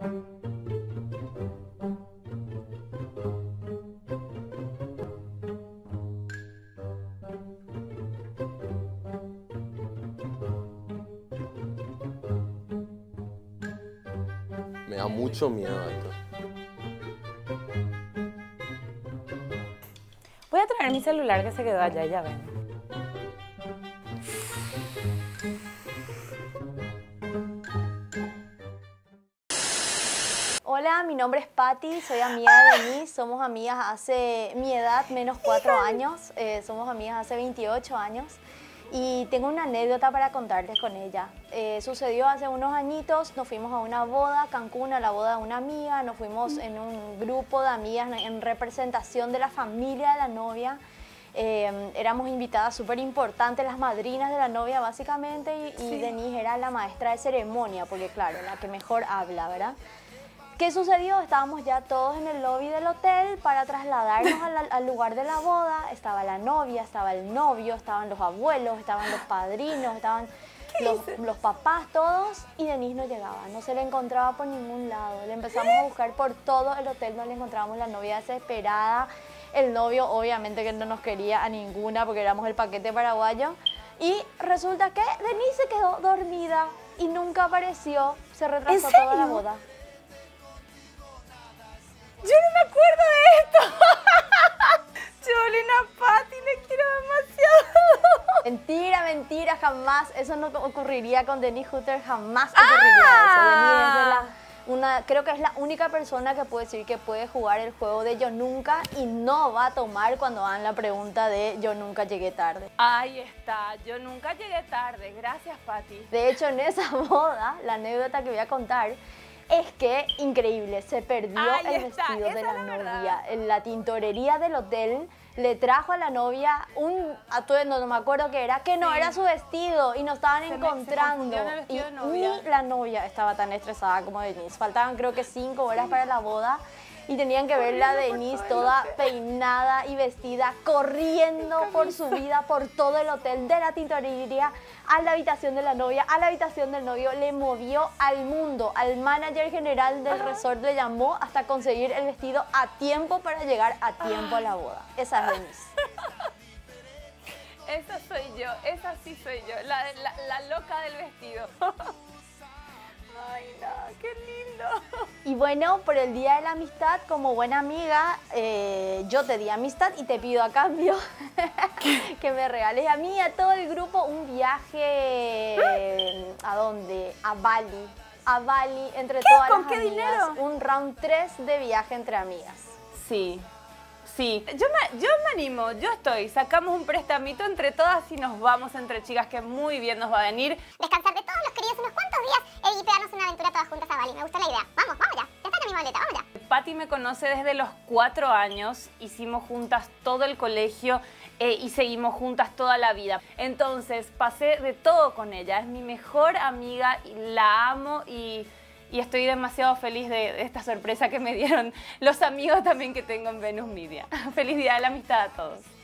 Me da mucho miedo esto. Voy a traer mi celular que se quedó allá, ya ven. Hola, mi nombre es Patti, soy amiga de Denise, somos amigas hace mi edad, menos 4 años, somos amigas hace 28 años y tengo una anécdota para contarles con ella. Sucedió hace unos añitos, nos fuimos a una boda, Cancún, a la boda de una amiga, nos fuimos en un grupo de amigas en representación de la familia de la novia. Éramos invitadas súper importantes, las madrinas de la novia básicamente, y Denise era la maestra de ceremonia, porque claro, la que mejor habla, ¿verdad? ¿Qué sucedió? Estábamos ya todos en el lobby del hotel para trasladarnos al lugar de la boda. Estaba la novia, estaba el novio, estaban los abuelos, estaban los padrinos, estaban los papás, todos, y Denise no llegaba, no se le encontraba por ningún lado. Le empezamos a buscar por todo el hotel, no le encontrábamos, la novia desesperada. El novio obviamente que no nos quería a ninguna porque éramos el paquete paraguayo. Y resulta que Denise se quedó dormida y nunca apareció, se retrasó toda la boda. Yo no me acuerdo de esto. Cholina, Patti, le quiero demasiado. Mentira, mentira, jamás. Eso no ocurriría con Denise Hutter, jamás ocurriría eso. Denise es creo que es la única persona que puede decir que puede jugar el juego de Yo Nunca y no va a tomar cuando hagan la pregunta de Yo Nunca Llegué Tarde. Ahí está, yo nunca llegué tarde. Gracias, Patti. De hecho, en esa boda, la anécdota que voy a contar es que, increíble, se perdió el vestido de la novia. En la tintorería del hotel le trajo a la novia un atuendo, no me acuerdo qué era, que no era su vestido y no estaban encontrando. Y ni la novia estaba tan estresada como Denise. Faltaban creo que 5 horas para la boda y tenían que verla a Denise toda peinada y vestida, corriendo por su vida por todo el hotel, de la tintorería a la habitación de la novia, a la habitación del novio. Le movió al mundo, al manager general del resort le llamó hasta conseguir el vestido a tiempo para llegar a tiempo a la boda. Esa es Denise. Esa soy yo, esa sí soy yo, la loca del vestido. Ay, no, qué lindo. Y bueno, por el Día de la Amistad, como buena amiga, yo te di amistad y te pido a cambio que me regales a mí y a todo el grupo un viaje, ¿a dónde? A Bali. A Bali, entre todas las amigas. ¿Con qué dinero? Un round 3 de viaje entre amigas. Sí. Sí, yo me animo, yo estoy. Sacamos un prestamito entre todas y nos vamos entre chicas, que muy bien nos va a venir. Descansar de todos los queridos unos cuantos días y pegarnos una aventura todas juntas a Bali. Me gusta la idea. Vamos, vamos ya. Ya está en mi maleta, vamos ya. Patti me conoce desde los 4 años, hicimos juntas todo el colegio y seguimos juntas toda la vida. Entonces pasé de todo con ella, es mi mejor amiga, y la amo y estoy demasiado feliz de esta sorpresa que me dieron los amigos también que tengo en Venus Media. Feliz Día de la Amistad a todos.